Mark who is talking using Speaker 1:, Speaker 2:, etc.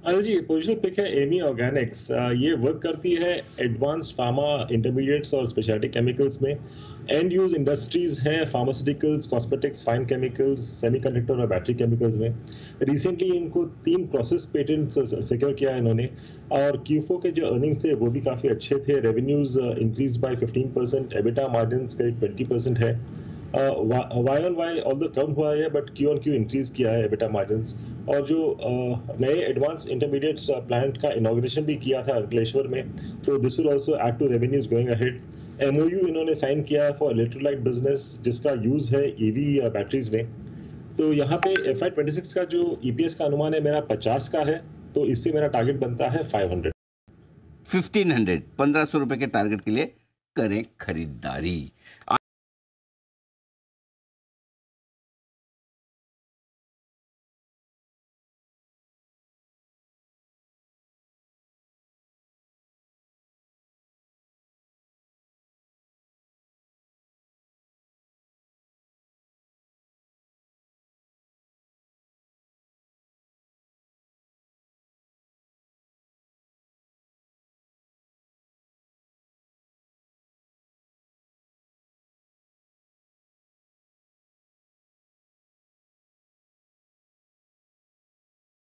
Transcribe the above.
Speaker 1: Anil ji, positional pick है Ami Organics. ये work करती है एडवांस फार्मा इंटरमीडिएट्स और स्पेशलिटी केमिकल्स में। एंड यूज इंडस्ट्रीज हैं pharmaceuticals, cosmetics, fine chemicals, semiconductor और बैटरी केमिकल्स में। रिसेंटली इनको 3 प्रोसेस पेटेंट सिक्योर किया है इन्होंने। और Q4 के जो अर्निंग्स थे वो भी काफ़ी अच्छे थे। Revenues increase by 15%, EBITDA margin करीब 20% है। Y on Y all the कम हुआ है, but Q on Q increase किया है एबिटा मार्जिन्स। और जो नए एडवांस इंटरमीडिएट्स प्लांट का इनॉग्रेशन भी किया था अंकलेश्वर में, तो this will also add to revenues going ahead. MOU इन्होंने साइन किया है फॉर इलेक्ट्रोलाइट बिजनेस, जिसका यूज है ईवी बैटरीज में। तो यहाँ पे FY26 का जो ईपीएस का अनुमान है मेरा 50 का है, तो इससे मेरा टारगेट बनता है 500।
Speaker 2: 1500 ₹1500 के टारगेट के लिए करें खरीदारी।